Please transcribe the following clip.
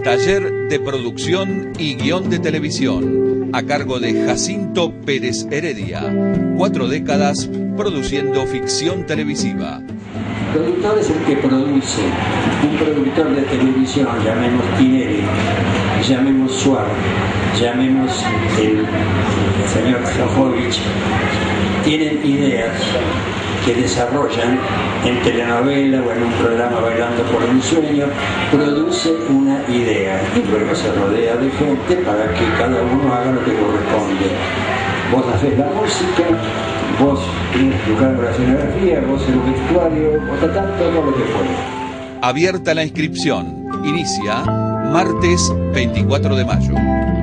Taller de producción y guión de televisión, a cargo de Jacinto Pérez Heredia. 4 décadas produciendo ficción televisiva. El productor es el que produce. Un productor de televisión, llamemos Tinelli, llamemos Suar, llamemos el señor Sofovich, tienen ideas que desarrollan en telenovela o en un programa Bailando por un Sueño, produce una idea y luego se rodea de gente para que cada uno haga lo que corresponde. Vos haces la música, vos tienes que buscar la escenografía, vos el vestuario, vos todo lo que fuera. Abierta la inscripción. Inicia martes 24 de mayo.